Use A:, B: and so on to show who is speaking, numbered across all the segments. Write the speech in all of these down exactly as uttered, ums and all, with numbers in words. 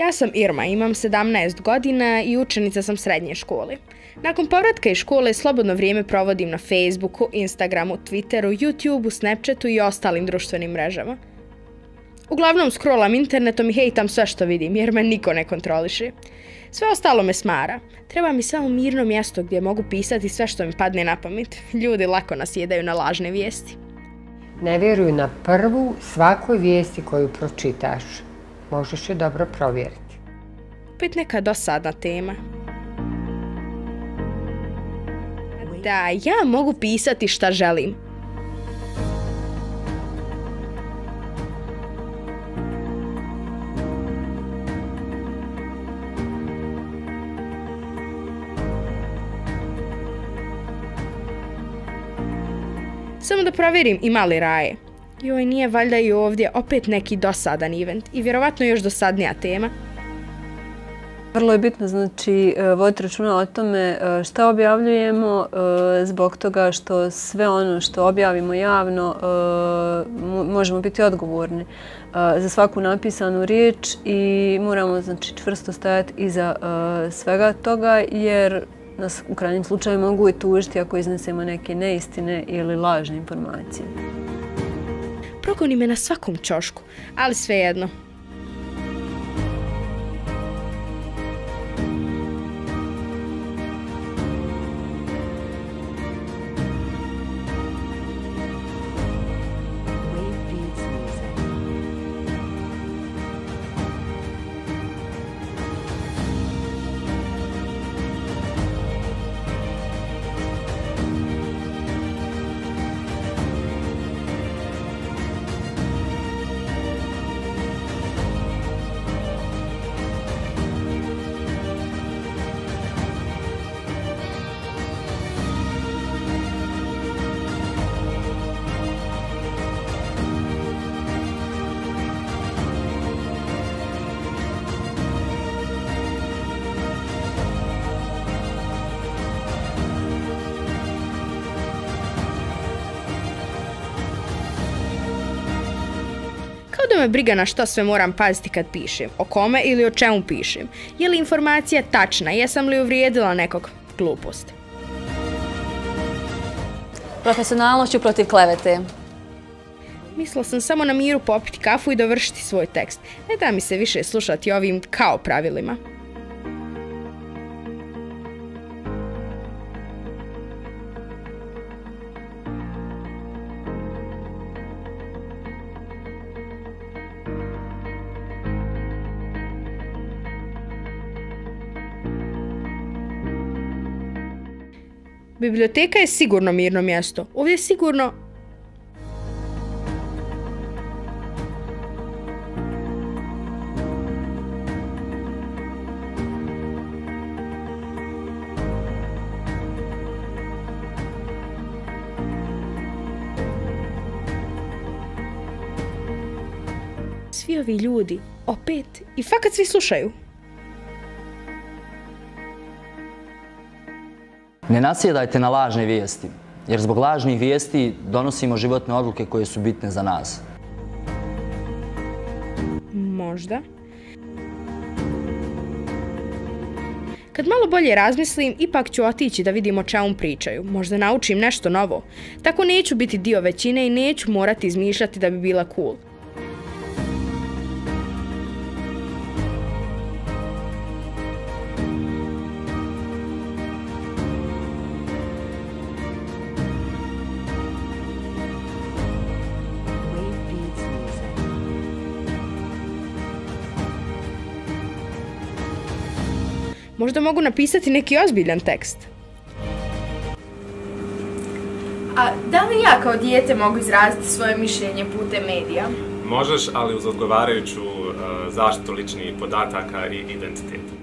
A: Ja sam Irma, imam sedamnaest godina i učenica sam srednje škole. Nakon povratka iz škole slobodno vrijeme provodim na Facebooku, Instagramu, Twitteru, YouTubeu, Snapchatu i ostalim društvenim mrežama. Uglavnom scrollam internetom i hejtam sve što vidim jer me niko ne kontroliše. Sve ostalo me smara. Treba mi samo mirno mjesto gdje mogu pisati sve što mi padne na pamet. Ljudi lako nasjedaju na lažne vijesti.
B: Ne vjeruj na prvu svakoj vijesti koju pročitaš. Možeš je dobro provjeriti.
A: Opet neka dosadna tema. Da, ja mogu pisati šta želim. Samo da provjerim ima li raje. Joj, nije valjda i ovdje opet neki dosadan event i vjerovatno još dosadnija tema.
C: Vrlo je bitno, znači, voditi računa o tome šta objavljujemo zbog toga što sve ono što objavimo javno možemo biti odgovorni za svaku napisanu riječ i moramo, znači, čvrsto stajati iza svega toga jer nas u krajnjem slučaju mogu i tužiti ako iznesemo neke neistine ili lažne informacije.
A: Progoni me na svakom ćošku, ali svejedno. Da me briga na što sve moram paziti kad pišem, o kome ili o čemu pišem. Je li informacija tačna, jesam li uvrijedila nekog? Glupost.
D: Profesionalnošću protiv klevete.
A: Mislila sam samo na miru popiti kafu i dovršiti svoj tekst. Ne da mi se više slušati ovim kao pravilima. Biblioteka je sigurno mirno mjesto. Ovdje je sigurno... Svi ovi ljudi, opet, i fakat svi slušaju.
E: Ne nasjedajte na lažne vijesti, jer zbog lažnih vijesti donosimo životne odluke koje su bitne za nas.
A: Možda. Kad malo bolje razmislim, ipak ću otići da vidim o čemu pričaju. Možda naučim nešto novo. Tako neću biti dio većine i neću morati izmišljati da bi bila cool. Možda mogu napisati neki ozbiljan tekst. A da li ja kao dijete mogu izraziti svoje mišljenje putem medija?
F: Možeš, ali uz odgovarajuću uh, zaštitu ličnih podataka i identiteta.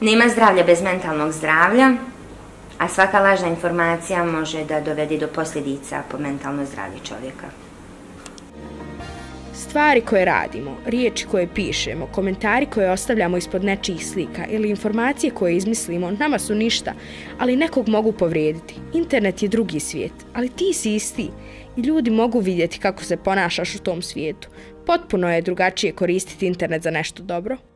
G: Nema zdravlja bez mentalnog zdravlja, a svaka lažna informacija može da dovede do posljedica po mentalno zdravlje čovjeka.
A: Stvari koje radimo, riječi koje pišemo, komentari koje ostavljamo ispod nečijih slika ili informacije koje izmislimo nama su ništa, ali nekog mogu povrijediti. Internet je drugi svijet, ali ti si isti i ljudi mogu vidjeti kako se ponašaš u tom svijetu. Potpuno je drugačije koristiti internet za nešto dobro.